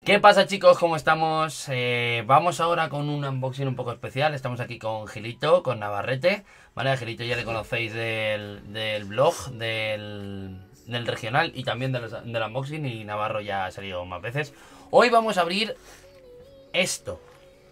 ¿Qué pasa, chicos? ¿Cómo estamos? Vamos ahora con un unboxing un poco especial. Estamos aquí con Gilito, con Navarrete. Vale, a Gilito ya le conocéis del blog, del regional y también del unboxing. Y Navarro ya ha salido más veces. Hoy vamos a abrir esto.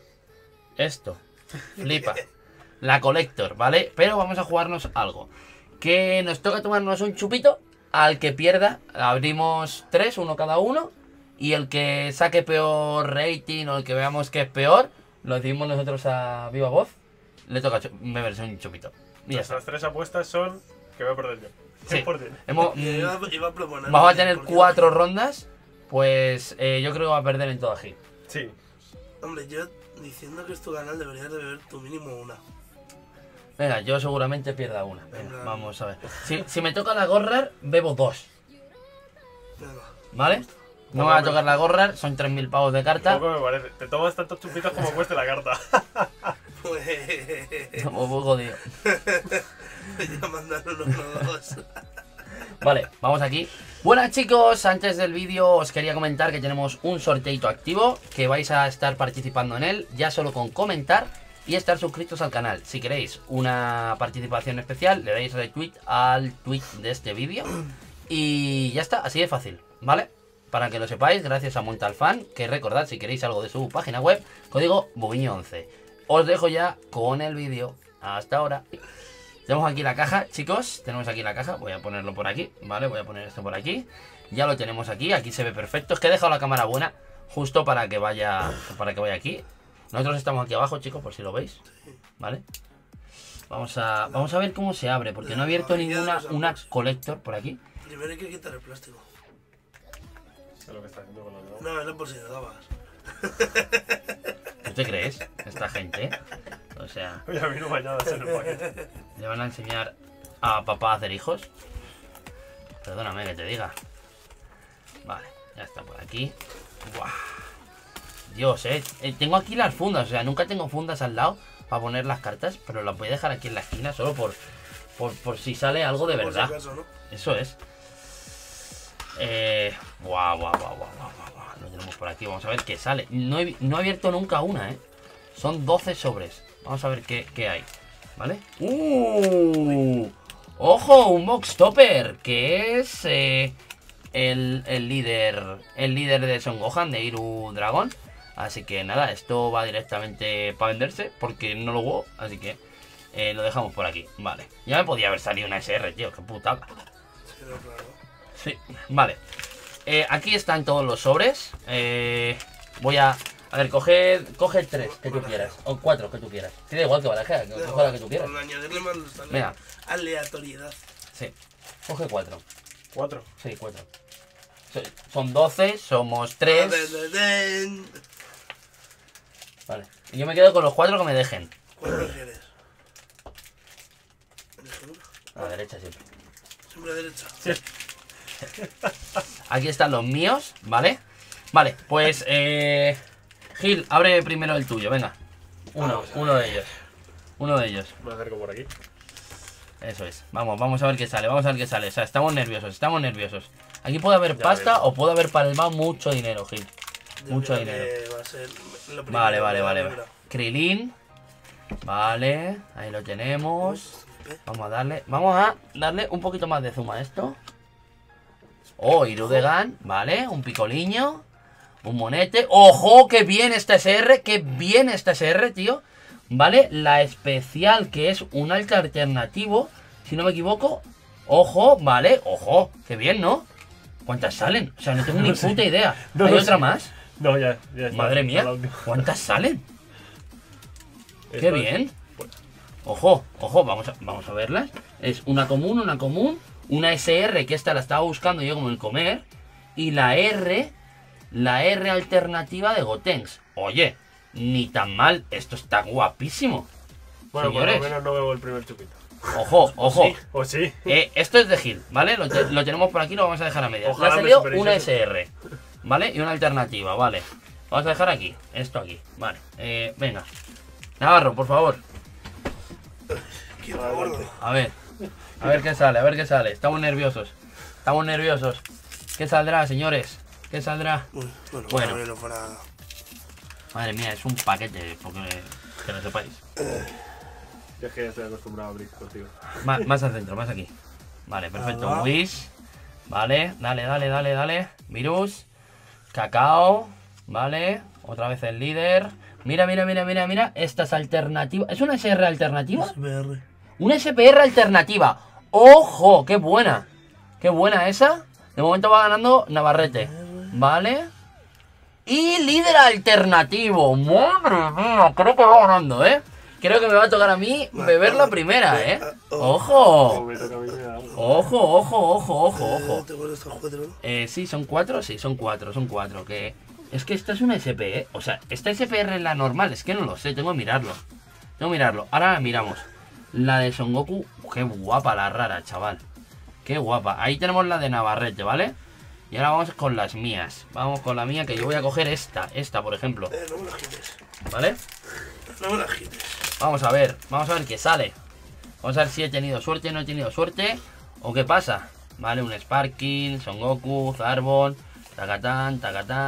Flipa. La Collector, ¿vale? Pero vamos a jugarnos algo. Que nos toca tomarnos un chupito. Al que pierda, abrimos 3, uno cada uno. Y el que saque peor rating o el que veamos que es peor, lo decimos nosotros a viva voz. Le toca beberse un chupito. Nuestras 3 apuestas son que voy a perder yo. Sí. 100%. Iba a proponer Vamos a tener 4 rondas. Pues yo creo que va a perder en todo aquí. Sí. Hombre, yo diciendo que es tu canal deberías de beber tu mínimo una. Venga, yo seguramente pierda una. Venga, Venga. vamos a ver. Si me toca la gorrar, bebo 2. Venga. ¿Vale? No me va a tocar la gorrar, son 3.000 pavos de carta. Poco me parece. Te tomas tantos chupitos como cueste la carta. Pues... Como poco, tío. ya mandaron unos dos. Vale, vamos aquí. Buenas, chicos, antes del vídeo os quería comentar que tenemos un sorteito activo, que vais a estar participando en él, ya solo con comentar y estar suscritos al canal. Si queréis una participación especial, le dais retweet al tweet de este vídeo y ya está, así de fácil, ¿vale? Para que lo sepáis, gracias a Montalfan, que recordad, si queréis algo de su página web, código Boviño11. Os dejo ya con el vídeo. Hasta ahora. Tenemos aquí la caja, chicos. Tenemos aquí la caja. Voy a ponerlo por aquí, ¿vale? Voy a poner esto por aquí. Ya lo tenemos aquí. Aquí se ve perfecto. Es que he dejado la cámara buena justo para que vaya aquí. Nosotros estamos aquí abajo, chicos, por si lo veis. ¿Vale? Vamos a ver cómo se abre, porque no he abierto ninguna Collector por aquí. Primero hay que quitar el plástico. Es lo que está haciendo con los demás. No, era por si dabas. ¿Tú te crees? Esta gente. O sea, Oye, a mí no me ha nada en el paquete. ¿le van a enseñar a papá a hacer hijos? Perdóname que te diga. Vale, ya está por aquí. Buah. Dios, tengo aquí las fundas. O sea, nunca tengo fundas al lado para poner las cartas, pero las voy a dejar aquí en la esquina solo por si sale algo de Por si verdad. acaso, ¿no? Eso es. Guau. Lo tenemos por aquí. Vamos a ver qué sale. No he abierto nunca una, ¿eh? Son 12 sobres. Vamos a ver qué hay. ¿Vale? ¡Ojo! Un box topper. Que es el líder de Son Gohan, de Iru Dragon. Así que nada, esto va directamente para venderse, porque no lo hubo. Así que lo dejamos por aquí. Vale. Ya me podía haber salido una SR, tío. Qué putada. Sí, no, claro. Sí, vale. Aquí están todos los sobres. Voy a... A ver, coge 3 que tú quieras. O 4 que tú quieras. Sí, da igual que baraje, coge la que tú quieras. Por añadirle más Venga. aleatoriedad. Sí. Coge 4. 4. Sí, 4. Son 12, somos 3. Vale. Y yo me quedo con los 4 que me dejen. ¿Cuál prefieres? Elige uno. A la derecha siempre. Siempre a derecha. Sí. Aquí están los míos, ¿vale? Vale, pues Gil, abre primero el tuyo, venga. Uno de ellos. Uno de ellos. Me acerco por aquí. Eso es. Vamos a ver qué sale, O sea, estamos nerviosos. Aquí puede haber pasta veremos. o puede haber palmado mucho dinero, Gil. Yo Mucho creo dinero. que va a ser lo primero, Vale. la Krilin. Vale, ahí lo tenemos. Vamos a darle un poquito más de zoom a esto. Oh, Irudegan, vale, un picoliño. Un monete. ¡Ojo! ¡Qué bien esta SR! ¡Qué bien esta SR, tío! Vale, la especial, que es un alta alternativo, si no me equivoco. ¡Ojo! Vale, ¡ojo! ¡Qué bien!, ¿no? ¿Cuántas salen? O sea, no tengo ni puta idea. No ¿Hay lo otra sé. más? No, ya está. Madre mía, La última. ¿cuántas salen? ¡Qué Esto es- bien! Bueno, Ojo, vamos a verlas. Es una común. Una SR, que esta la estaba buscando yo como el comer. Y la R alternativa de Gotenks. Oye, ni tan mal. Esto está guapísimo. bueno, por Señores. lo menos no bebo el primer chupito. Ojo. ¿O sí? Esto es de Gil, ¿vale? Lo tenemos por aquí, lo vamos a dejar a medias. Ojalá Le ha me salido superéis una eso. SR, ¿vale? Y una alternativa, ¿vale? Vamos a dejar aquí, esto aquí, vale. Venga. Navarro, por favor. Qué gordo. A ver qué sale, Estamos nerviosos. ¿Qué saldrá, señores? ¿Qué saldrá? Bueno, Bueno. para que no fuera... Madre mía, es un paquete, porque que lo sepáis. Yo es que ya estoy acostumbrado a abrir contigo. Más al centro, más aquí. Vale, perfecto. Ah. Wish. Vale, dale. Virus. Cacao. Vale. Otra vez el líder. Mira. Esta es alternativa. ¿Es una SR alternativa? SPR. Una SPR alternativa. ¡Ojo! ¡Qué buena! ¡Qué buena esa! De momento va ganando Navarrete. Vale. Y líder alternativo. ¡Madre mía! Creo que va ganando, ¿eh? Creo que me va a tocar a mí beber la primera, ¿eh? Como ¡Ojo! me toca a mí, me da algo. ¡Ojo! ¿Te acuerdas de estos cuatro, no? Sí, son cuatro. Que... Es que esta es una SP, ¿eh? O sea, esta SPR es la normal. Es que no lo sé, tengo que mirarlo. Ahora la miramos. La de Son Goku. Qué guapa la rara, chaval. Qué guapa. Ahí tenemos la de Navarrete, ¿vale? Y ahora vamos con las mías. Vamos con la mía, que yo voy a coger esta, por ejemplo. No me la gites. ¿Vale? No me la gites. Vamos a ver qué sale. Vamos a ver si he tenido suerte, no he tenido suerte. O qué pasa. Vale, un Sparking, Son Goku, Zarbon, Takatán.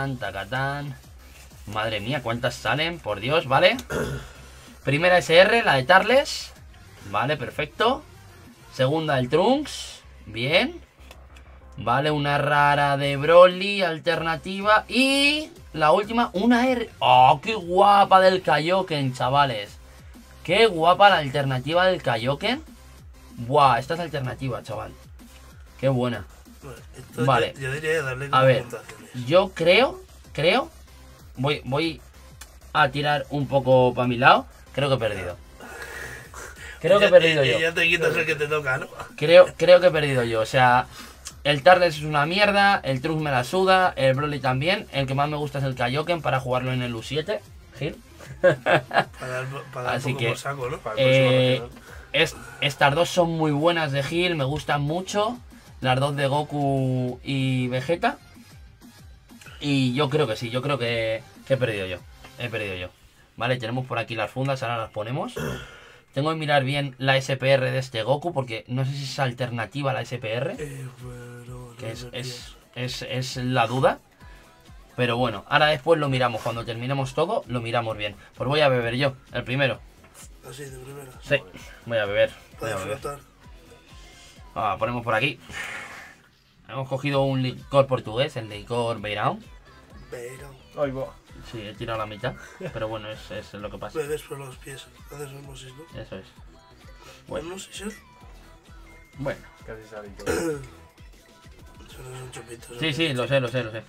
Madre mía, ¿cuántas salen? Por Dios, ¿vale? Primera SR, la de Tarles. Vale, perfecto. Segunda, el Trunks. Bien. Vale, una rara de Broly, alternativa. Y la última, una R. ¡Oh, qué guapa del Kaioken, chavales! ¡Qué guapa la alternativa del Kaioken! ¡Buah! Esta es alternativa, chaval. ¡Qué buena! Bueno, esto Vale. yo diría darle A ver, puntuaciones. yo creo. Voy a tirar un poco para mi lado. Creo que he perdido. Creo que he perdido Y yo. ya te quitas el que te toca, ¿no? Creo que he perdido yo. O sea, el Tarles es una mierda. El Trunks me la suda. El Broly también. El que más me gusta es el Kaioken para jugarlo en el U7. Gil. Para dar Así poco que, por saco, ¿no? Para el próximo regional. Estas dos son muy buenas de Gil. Me gustan mucho. Las dos de Goku y Vegeta. Y yo creo que sí. Yo creo que he perdido yo. Vale, tenemos por aquí las fundas. Ahora las ponemos. Tengo que mirar bien la SPR de este Goku, porque no sé si es alternativa a la SPR, Bueno, que no me es la duda. Pero bueno, ahora después lo miramos, cuando terminemos todo, lo miramos bien. Pues voy a beber yo, el primero. Así, de primera. Sí, voy a beber. Para disfrutar. Ponemos por aquí. Hemos cogido un licor portugués, el licor Beirão. Pero Ay, va. Sí, he tirado la mitad, pero bueno, es lo que pasa. bebes por los pies. Haces osmosis, ¿no? Eso es. Bueno, sí, sí. Bueno. Casi sale y todo. Eso no son chupitos. Sí, lo sé.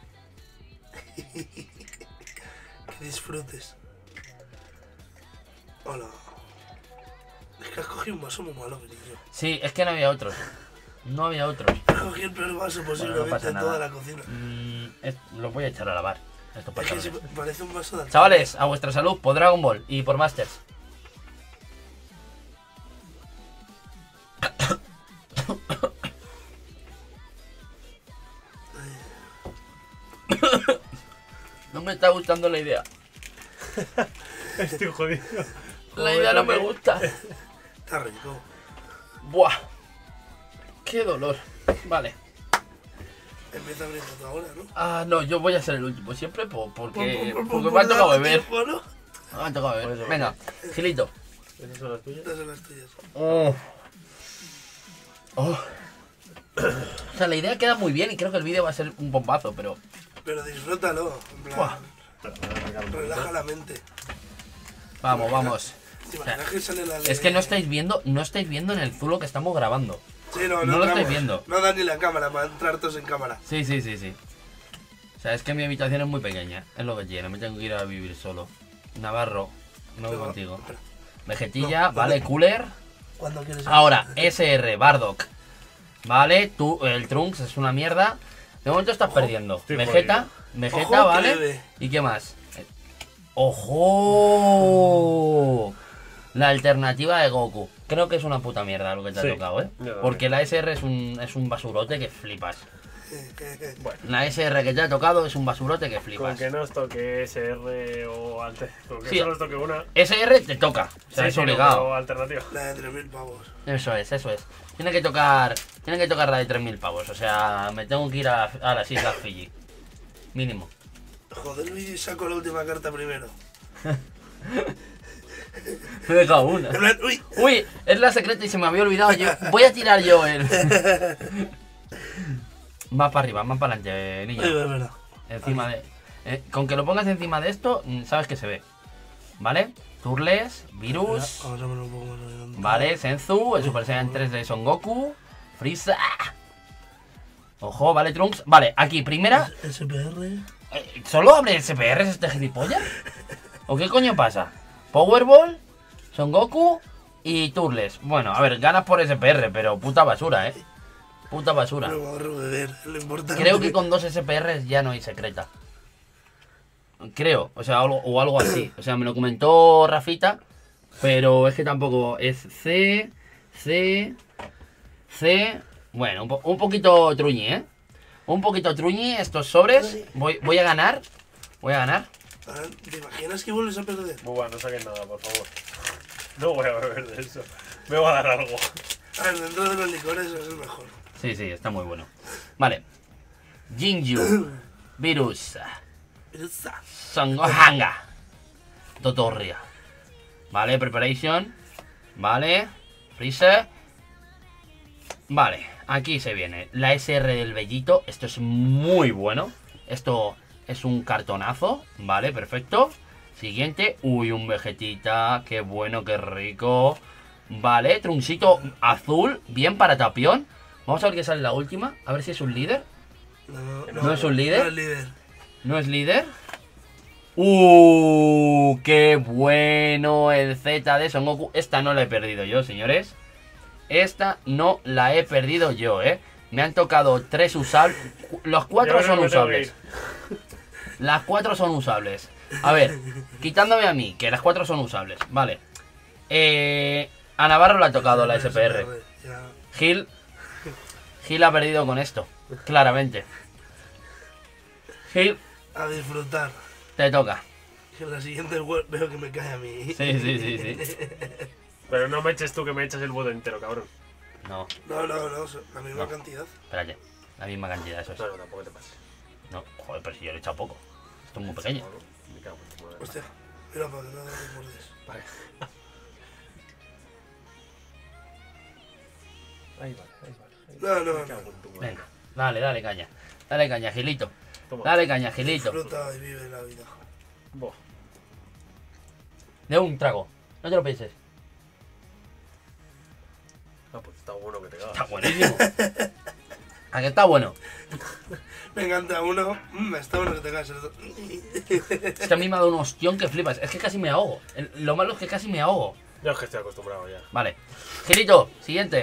Que disfrutes. Hola. Es que has cogido un vaso muy malo, querido. Sí, es que no había otros. Has cogido el peor vaso posiblemente pasa en toda nada. la cocina. Lo voy a echar a lavar. Esto Es pasa. que parece un vaso de... Chavales, a vuestra salud por Dragon Ball y por Masters. No me está gustando la idea. Estoy jodido. La idea no me gusta. Está rico. Buah. Qué dolor. Vale. Empieza abriendo tú ahora, ¿no? Ah, no, yo voy a ser el último siempre porque Por me ha tocado darle beber. tiempo, ¿no? Me ha tocado beber. Venga, Gilito. ¿Esas son las tuyas? Estas son las tuyas. Oh. O sea, la idea queda muy bien y creo que el vídeo va a ser un bombazo, pero... Pero disfrútalo. En plan, Buah. relaja la mente. Vamos. ¿Te imaginas que sale la Es que no estáis viendo en el zulo que estamos grabando. Sí, no no lo entramos. estáis viendo. No da ni la cámara para entrar todos en cámara. Sí. O sea, es que mi habitación es muy pequeña. Es lo que tiene, me tengo que ir a vivir solo. Navarro, me voy No, contigo. espera. Vegetilla, No, vale, no. cooler. ¿Cuándo quieres? Ahora, SR, Bardock. Vale, el Trunks es una mierda. De momento estás perdiendo. estoy Vegeta, Ojo, ¿vale? que bebe. ¿Y qué más? ¡Ojo! La alternativa de Goku. Creo que es una puta mierda lo que te ha Sí, tocado, ¿eh? yo también. Porque la SR es un basurote que flipas. Bueno, La SR que te ha tocado es un basurote que con flipas. que no os toque SR o antes. Con que Sí. solo os toque una. SR te toca. O sea, es no, obligado. pero alternativa. La de 3000 pavos. Eso es. Tiene que tocar la de 3000 pavos. O sea, me tengo que ir a las Islas Fiji. Mínimo. Joder el vídeo y saco la última carta primero. Me he dejado una. En plan, uy. Uy, es la secreta y se me había olvidado. Voy a tirar yo el. Más para arriba, más para adelante, niño. Es verdad. Encima de. Con que lo pongas encima de esto, sabes que se ve. ¿Vale? Turles, Virus. Ahora me lo pongo más adelante. Vale, Senzu, el Super Saiyan 3 de Son Goku. Frieza. Ojo, vale, Trunks. Vale, aquí, primera. SPR. ¿Solo abre SPRs este gilipollas? ¿O qué coño pasa? Powerball, Son Goku y Turles. Bueno, a ver, ganas por SPR, pero puta basura, Puta basura. No vamos a beber, lo importante. Creo que con 2 SPRs ya no hay secreta. Creo, o sea, algo así. O sea, me lo comentó Rafita, pero es que tampoco es C. Bueno, un poquito truñi, Un poquito truñi estos sobres. Voy a ganar. ¿Te imaginas que vuelves a perder? Buba, no saques nada, por favor. No voy a beber de eso. Me va a dar algo. A ver, dentro de los licores es el mejor. Sí, está muy bueno. Vale. Jinju. Virus. Son Gohanga. Totorria. Vale, Preparation. Vale. Freezer. Vale, aquí se viene la SR del Bellito. Esto es muy bueno. Esto es un cartonazo. Vale, perfecto. Siguiente. Uy, un Vegetita. Qué bueno, qué rico. Vale, Trunksito azul. Bien para Tapión. Vamos a ver qué sale la última. A ver si es un líder. ¿No es un líder? No es líder. ¿No es líder? ¡Qué bueno! El Z de Son Goku. Esta no la he perdido yo, señores. Esta no la he perdido yo, Me han tocado 3 usables. Los 4 son usables. Las 4 son usables. A ver, quitándome a mí, que las 4 son usables. Vale. A Navarro le ha tocado la SPR. Gil ha perdido con esto. Claramente. Gil, A disfrutar. te toca. Que en la siguiente veo que me cae a mí. Sí. Pero no me eches tú que me echas el bote entero, cabrón. No, No, la misma cantidad. espérate. La misma cantidad, eso es. No, tampoco te pases. No, joder, pero si yo le he echado poco. Esto es muy pequeño. Me cago en tu madre. Hostia, mira para que no te mordes. Vale. Ahí vale. No. Me cago en tu madre. Venga, dale caña. Dale caña, Gilito. Toma. Dale caña, Gilito. Disfruta y vive la vida. Buah. De un trago. No te lo pienses. Ah, pues está bueno que te cagas. Está buenísimo. ¿A que está bueno? Me encanta uno. Está bueno que te caes. Es que a mí me ha dado un ostión que flipas. Es que casi me ahogo. Lo malo es que casi me ahogo. Yo es que estoy acostumbrado ya. Vale. Gilito, siguiente.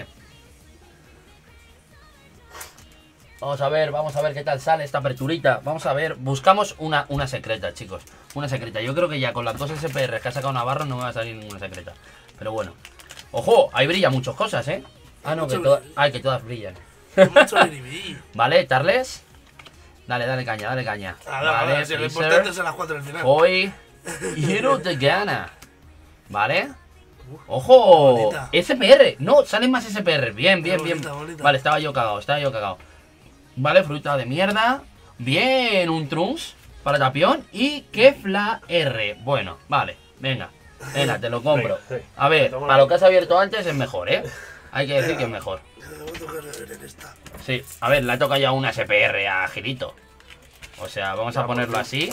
Vamos a ver qué tal sale esta aperturita. Vamos a ver. Buscamos una secreta, chicos. Una secreta. Yo creo que ya con las 2 SPR que ha sacado Navarro no me va a salir ninguna secreta. Pero bueno. Ojo, ahí brillan muchas cosas, Ah, no, que todas brillan. Mucho biribiri. Vale, Tarles. Dale caña. Vale, Si lo Freezer, importante es a las 4 del final. Hoy. Hiro te gana. Vale. ¡Ojo! Bonita. SPR. No, salen más SPR. Bien. Bonita. Vale, estaba yo cagado. Vale, fruta de mierda. Bien, un Trunks para Tapión. Y Kefla R. Bueno, vale, venga, te lo compro. Venga, sí. A ver, Toma. para lo que has abierto antes es mejor, Hay que decir que es mejor. Me voy a tocar beber en esta. Sí, a ver, le ha tocado ya una SPR a Gilito. O sea, vamos a ponerlo así.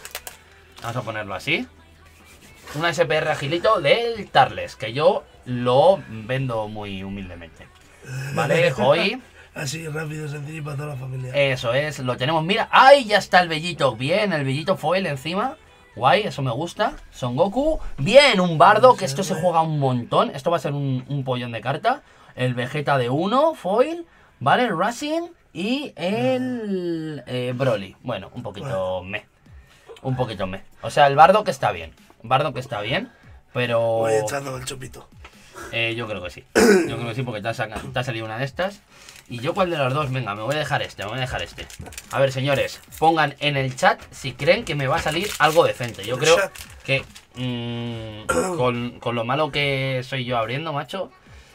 Una SPR a Gilito del Tarles, que yo lo vendo muy humildemente. Vale, Hoy. Así, rápido, sencillo y para toda la familia. Eso es, lo tenemos, mira. ¡Ay! Ya está el Bellito. Bien, el Bellito foil encima. Guay, eso me gusta. Son Goku. Bien, un Bardo, que esto se juega un montón. Esto va a ser un pollón de carta. El Vegeta de 1, foil. Vale, el Racing. Y el Broly. Bueno, un poquito meh. O sea, el Bardo que está bien. Pero... Voy echando el chupito. Yo creo que sí, porque te ha salido una de estas. ¿Y yo cuál de los dos? Venga, me voy a dejar este. A ver, señores, pongan en el chat si creen que me va a salir algo decente. Yo creo que con lo malo que soy yo abriendo, macho.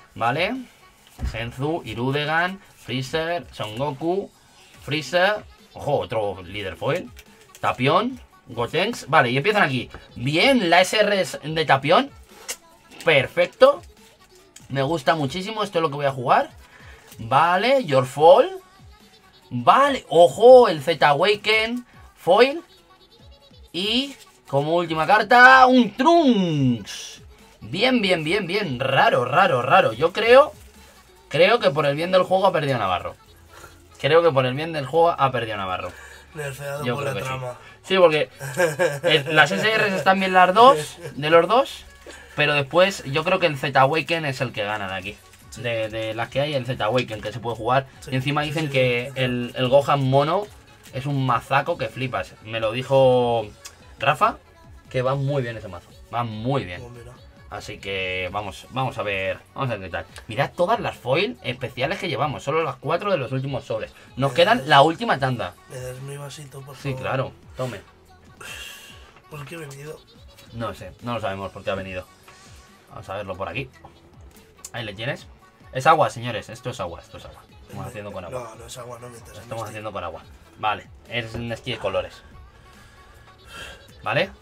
Vale. Senzu, Irudegan, Freezer, Son Goku, Freezer. Ojo, otro líder foil. Tapión, Gotenks. Vale, y empiezan aquí. Bien, la SR es de Tapión. Perfecto. Me gusta muchísimo, esto es lo que voy a jugar. Vale, Your Fall. Vale, ojo, el Z-Awaken foil. Y como última carta, un Trunks. Bien, bien, bien, bien. Raro, raro, raro. Yo creo que por el bien del juego ha perdido Navarro. Creo que por el bien del juego ha perdido Navarro. Nerfeado Yo por creo la que trama. Sí, porque las SRs están bien las dos, de los dos. Pero después yo creo que el Z-Awaken es el que gana de aquí. De las que hay, el Z-Awaken que se puede jugar. Sí, Y encima sí, dicen sí, que sí. el Gohan mono es un mazaco que flipas. Me lo dijo Rafa, que va muy bien ese mazo. Va muy bien. Oh, mira. Así que vamos a ver qué tal. Mirad todas las foil especiales que llevamos. Solo las 4 de los últimos sobres. Nos quedan la última tanda. ¿Me das mi vasito, por favor? Sí, claro. Tome. ¿Por qué he venido? No sé, no lo sabemos por qué ha venido. Vamos a verlo por aquí. Ahí le tienes. Es agua, señores. Esto es agua, esto es agua. Estamos haciendo con agua. No, no es agua, no mientas. Lo estamos haciendo con agua. Vale, es un esquí de colores. ¿Vale?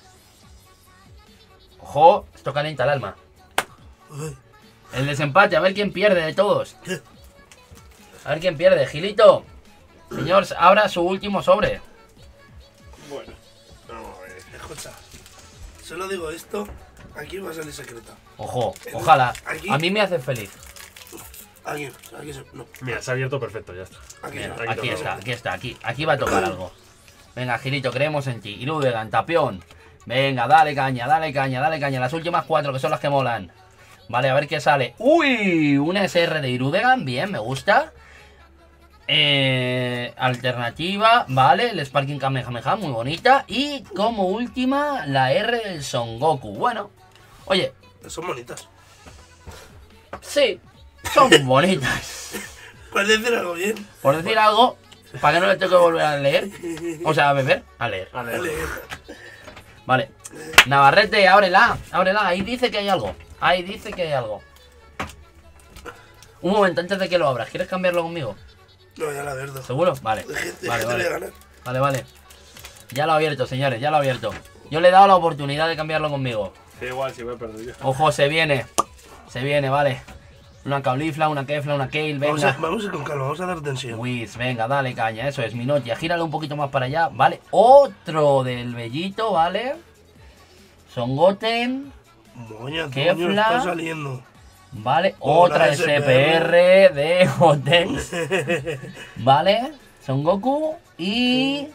Ojo, esto calienta el alma. Uy, El desempate, a ver quién pierde de todos. A ver quién pierde. Gilito. Señor, abra su último sobre. Bueno, vamos a ver. escucha. Solo digo esto. Aquí va a salir secreta. Ojo, ojalá. Aquí. A mí me hace feliz. Aquí se... No, Mira, se ha abierto perfecto, ya está. aquí Mira, no. Aquí aquí toca. está, aquí va a tocar algo. Venga, Gilito, creemos en ti. Irudegan, Tapión. Venga, dale caña, dale caña, dale caña. Las últimas 4 que son las que molan. Vale, a ver qué sale. ¡Uy! Una SR de Irudegan, bien, me gusta. Alternativa, vale, el Sparking Kamehameha, muy bonita. Y como última, la R del Son Goku. Bueno, oye, Son bonitas. sí, son bonitas. ¿Puedes decir algo bien? Por decir algo, para que no le tengo que volver a leer. O sea, a beber, a leer. A ver. Vale. Vale. Navarrete, ábrela, ábrela. Ahí dice que hay algo. Ahí dice que hay algo. Un momento, antes de que lo abras, ¿quieres cambiarlo conmigo? No, ya la verdo. ¿Seguro? Vale. Te Vale, voy a vale. ganar. Vale, vale. Ya lo he abierto, señores, ya lo he abierto. Yo le he dado la oportunidad de cambiarlo conmigo. Da igual si voy a perder yo. Ojo, se viene. Se viene, vale. Una Caulifla, una Kefla, una Kale, Vamos a venga. ir con calma, vamos a dar tensión. Wiz, venga, dale caña, eso es, Minotia. Gíralo un poquito más para allá, vale. Otro del Bellito, vale. Son Goten, Moña, Kefla. coño, está saliendo. vale. Otra Otra SPR de Goten, vale. Son Goku y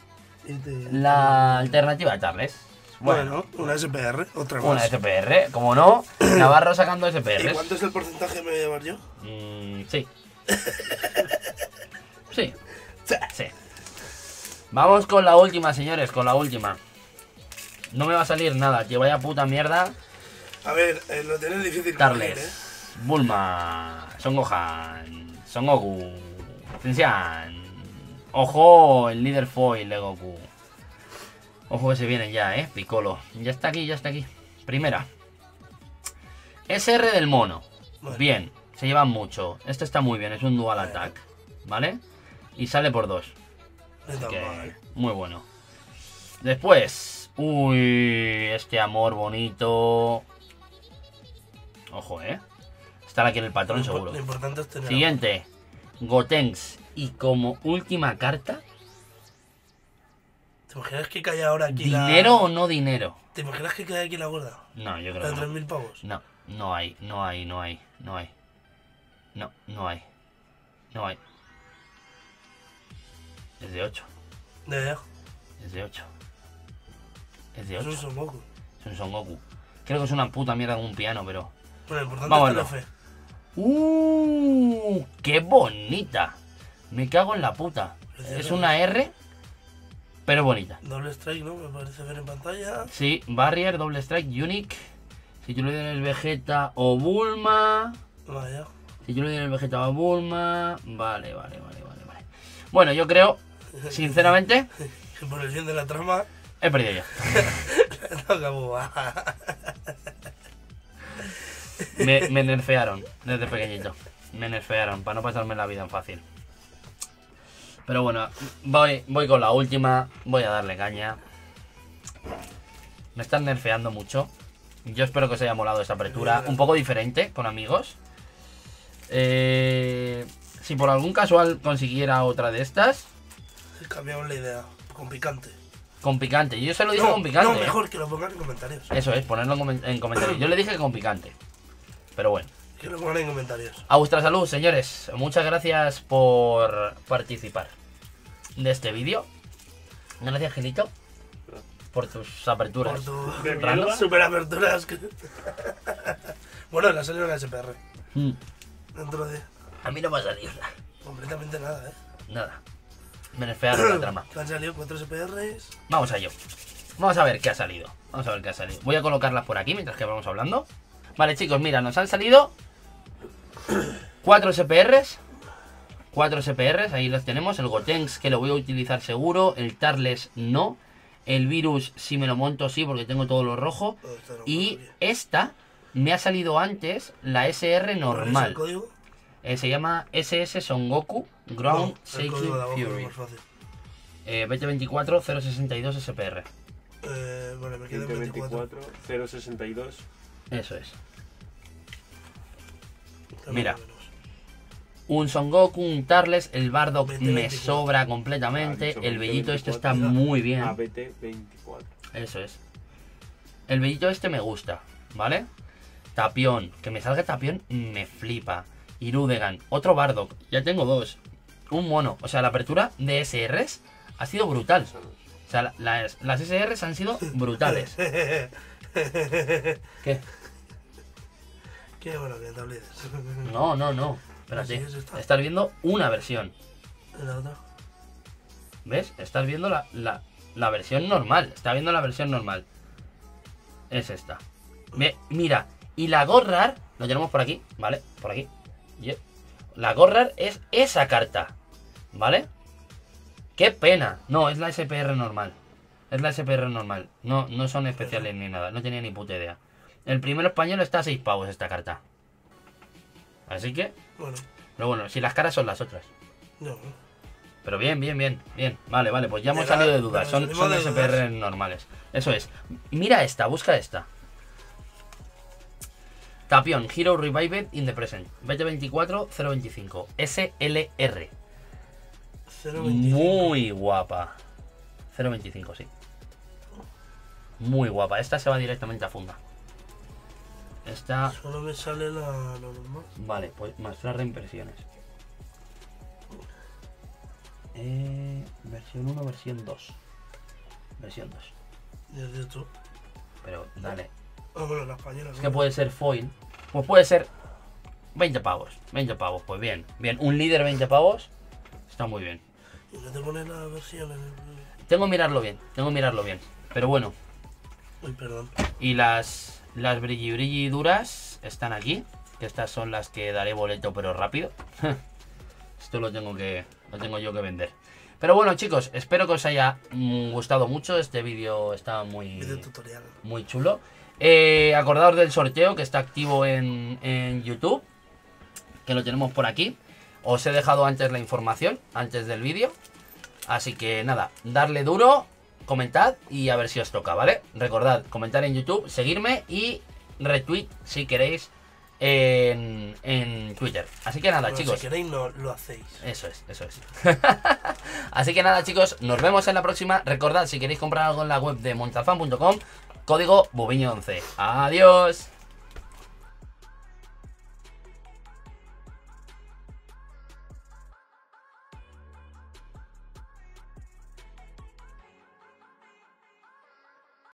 la alternativa de Charles. Bueno, una SPR, otra más. Una SPR, como no, Navarro sacando ¿Y SPRs. cuánto es el porcentaje que me voy a llevar yo? Sí. Sí. Sí. Vamos con la última, señores, con la última. No me va a salir nada, que vaya puta mierda. A ver, lo tienes difícil. Tarles, Bulma, Son Gohan, Son Goku, Xian. Ojo, el líder foil de Goku. Ojo que se vienen ya, Piccolo. Ya está aquí, ya está aquí. Primera. SR del mono. Bueno. Bien, se llevan mucho. Este está muy bien, es un dual attack. ¿Vale? Y sale por 2. No está Que mal. muy bueno. Después. Uy, este amor bonito. Ojo, Estará aquí en el patrón seguro. Lo importante es tener... Siguiente. Gotenks. Y como última carta, ¿Te imaginas que cae ahora aquí ¿dinero o no dinero? ¿Te imaginas que cae aquí la gorda? No, yo La creo de que no. 3.000 pavos. No, no hay. No, no hay. No, no hay. Es de 8. De Es de 8. Es de Es un 8. Son Goku. Es un Son Goku. Creo que es una puta mierda con un piano, pero... Bueno, lo importante Vamos es a tener verlo. fe. ¡Qué bonita! Me cago en la puta. Es una R, pero bonita. Doble strike, ¿no? Me parece ver en pantalla. Sí, Barrier, Double Strike, Unique. Si tú le das el Vegeta o Bulma. Vaya. Si yo le doy el Vegeta o Bulma. Vale. Bueno, yo creo, sinceramente, Que por el bien de la trama... he perdido yo. no acabó. Me nerfearon desde pequeñito. Me nerfearon para no pasarme la vida en fácil. Pero bueno, voy con la última. Voy a darle caña. Me están nerfeando mucho. Yo espero que os haya molado esta apertura. Un poco diferente, con amigos. Si por algún casual consiguiera otra de estas. Cambiamos la idea. Con picante. Con picante. Yo se lo dije con picante. No, mejor que lo pongan en comentarios. Eso es, ponerlo en comentarios. Yo le dije que con picante. Pero bueno. Que lo pongan en comentarios. A vuestra salud, señores. Muchas gracias por participar de este vídeo. Gracias, Gilito, por tus aperturas. Por ¿De tu mierda? super aperturas. Bueno, la salió en la SPR. Mm. Dentro de A mí no me ha salido nada. completamente nada, Nada. Me nerfearon la trama. Han salido 4 SPRs. Vamos a ello. Vamos a ver qué ha salido. Vamos a ver qué ha salido. Voy a colocarlas por aquí mientras que vamos hablando. Vale, chicos, mira, nos han salido 4 SPRs. 4 SPRs, ahí los tenemos. El Gotenks, que lo voy a utilizar seguro. El Tarles, no. El Virus, si me lo monto, sí, porque tengo todo lo rojo. Y esta me ha salido antes, la SR normal. ¿El código? Se llama SS Son Goku Ground No, el Seikyu código de abajo es Fury. más fácil. 2024 062 SPR. Vale, me quedan 24. 062. Eso es. También Mira. menos. Un Son Goku, un Tarles, el Bardock 20, me 24. sobra Ah, completamente. dicho El Bellito este 24. está muy bien. ABT 24. Eso es. El Bellito este me gusta, ¿vale? Tapión, que me salga Tapión me flipa. Irudegan, otro Bardock, ya tengo 2. Un mono, o sea, la apertura de SRs ha sido brutal. O sea, las SRs han sido brutales. ¿Qué? Qué bueno que te olvides. No, no, no. Espérate. Así es esta. Estás viendo una versión. ¿Y la otra? ¿Ves? Estás viendo la versión normal. Está viendo la versión normal. Es esta. Mira. Y la Gorrar, lo tenemos por aquí, ¿vale? Por aquí. La Gorrar es esa carta, ¿vale? ¡Qué pena! No, es la SPR normal. Es la SPR normal. No, no son especiales ni nada. No tenía ni puta idea. El primero español está a 6 pavos esta carta. Así que... Bueno, Pero bueno, si las caras son las otras. no. Pero bien, bien, bien, bien. Vale, vale, pues ya hemos Mira, salido de dudas. bueno, Son salimos de SPR dudas. normales. Eso es. Mira esta, busca esta. Tapión, Hero Revived in the Present. 2024 025. SLR. 0.25. Muy guapa. 025, sí. Muy guapa. Esta se va directamente a funda. Esta... Solo me sale la normal. Vale, pues mostrar reimpresiones. Versión 1, versión 2. Versión 2. Desde otro. Pero dale. Ah, bueno, la española. Es que puede ser foil. Pues puede ser 20 pavos. 20 pavos, pues bien. Bien, un líder 20 pavos. Está muy bien. ¿Y no te pones la versión en el...? Tengo que mirarlo bien. Tengo que mirarlo bien. Pero bueno. Uy, perdón. Y las brilli duras están aquí. Que estas son las que daré boleto pero rápido. Esto lo tengo yo que vender. Pero bueno, chicos, espero que os haya gustado mucho. Este vídeo está Video tutorial. muy chulo. Acordaos del sorteo que está activo en YouTube, que lo tenemos por aquí. Os he dejado antes la información, antes del vídeo. Así que nada, darle duro, comentad y a ver si os toca, ¿vale? Recordad, comentar en YouTube, seguirme y retweet si queréis en Twitter. Así que nada, Bueno, chicos. Si queréis, no lo hacéis. Eso es, eso es. Así que nada, chicos, nos vemos en la próxima. Recordad, si queréis comprar algo en la web de montalfan.com, código Bobiño11. Adiós.